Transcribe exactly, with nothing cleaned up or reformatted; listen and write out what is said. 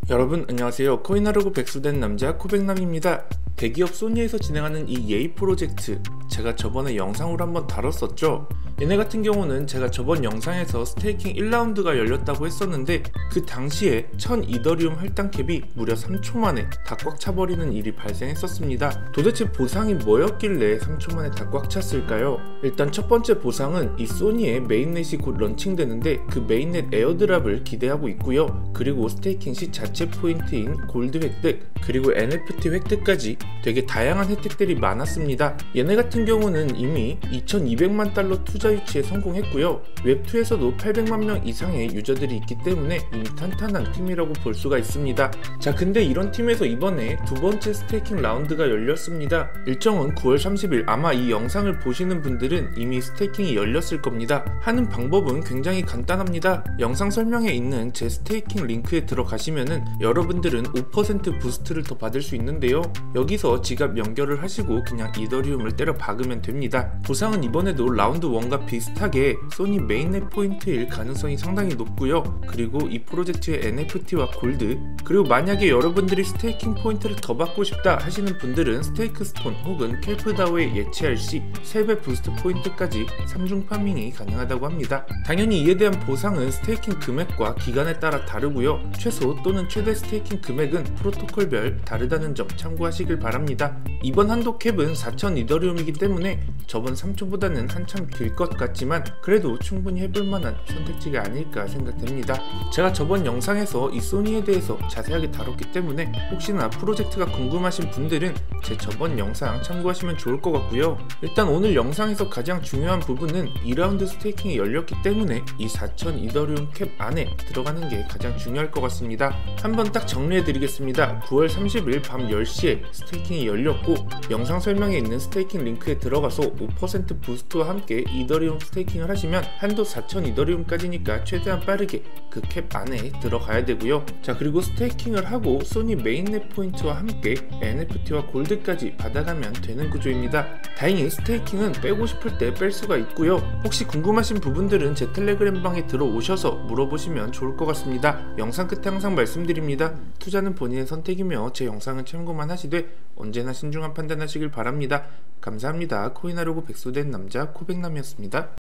여러분 안녕하세요. 코인하려고 백수된 남자 코백남입니다. 대기업 소니에서 진행하는 이 예이 프로젝트, 제가 저번에 영상으로 한번 다뤘었죠. 얘네 같은 경우는 제가 저번 영상에서 스테이킹 일 라운드가 열렸다고 했었는데 그 당시에 천 이더리움 할당 캡이 무려 삼 초 만에 다 꽉 차버리는 일이 발생했었습니다. 도대체 보상이 뭐였길래 삼 초 만에 다 꽉 찼을까요? 일단 첫 번째 보상은 이 소니의 메인넷이 곧 런칭되는데 그 메인넷 에어드랍을 기대하고 있고요. 그리고 스테이킹 시 자체 포인트인 골드 획득, 그리고 엔에프티 획득까지 되게 다양한 혜택들이 많았습니다. 얘네 같은 경우는 이미 이천이백만 달러 투자 유치에 성공했고요. 웹투에서도 팔백만 명 이상의 유저들이 있기 때문에 이미 탄탄한 팀이라고 볼 수가 있습니다. 자, 근데 이런 팀에서 이번에 두 번째 스테이킹 라운드가 열렸습니다. 일정은 구월 삼십일, 아마 이 영상을 보시는 분들은 이미 스테이킹이 열렸을 겁니다. 하는 방법은 굉장히 간단합니다. 영상 설명에 있는 제 스테이킹 링크에 들어가시면은 여러분들은 오 퍼센트 부스트를 더 받을 수 있는데요. 여기서 지갑 연결을 하시고 그냥 이더리움을 때려 박으면 됩니다. 보상은 이번에도 라운드 일과 비슷하게 소니 메인넷 포인트일 가능성이 상당히 높고요. 그리고 이 프로젝트의 엔에프티와 골드, 그리고 만약에 여러분들이 스테이킹 포인트를 더 받고 싶다 하시는 분들은 스테이크 스톤 혹은 캘프다오에 예치할 시 세 배 부스트 포인트까지 삼중 파밍이 가능하다고 합니다. 당연히 이에 대한 보상은 스테이킹 금액과 기간에 따라 다르고요. 최소 또는 최대 스테이킹 금액은 프로토콜별 다르다는 점 참고하시길 바랍니다. 이번 한도 캡은 사천 이더리움이기 때문에 저번 삼 초보다는 한참 길 것 같지만 그래도 충분히 해볼 만한 선택지가 아닐까 생각됩니다. 제가 저번 영상에서 이 소니에 대해서 자세하게 다뤘기 때문에 혹시나 프로젝트가 궁금하신 분들은 제 저번 영상 참고하시면 좋을 것 같고요. 일단 오늘 영상에서 가장 중요한 부분은 이 라운드 스테이킹이 열렸기 때문에 이 사천 이더리움 캡 안에 들어가는 게 가장 중요할 것 같습니다. 한번 딱 정리해 드리겠습니다. 구월 삼십일 밤 열 시에 스테이킹이 열렸고, 영상 설명에 있는 스테이킹 링크에 들어가서 오 퍼센트 부스트와 함께 이더리움 스테이킹을 하시면 한도 사천 이더리움까지니까 최대한 빠르게 그 캡 안에 들어가야 되고요. 자, 그리고 스테이킹을 하고 소니 메인넷 포인트와 함께 엔에프티와 골드까지 받아가면 되는 구조입니다. 다행히 스테이킹은 빼고 싶을 때 뺄 수가 있고요. 혹시 궁금하신 부분들은 제 텔레그램 방에 들어오셔서 물어보시면 좋을 것 같습니다. 영상 끝에 항상 말씀드립니다. 투자는 본인의 선택이며 제 영상은 참고만 하시되 언제나 신중한 판단하시길 바랍니다. 감사합니다. 코인하려고 백수된 남자 코백남이었습니다.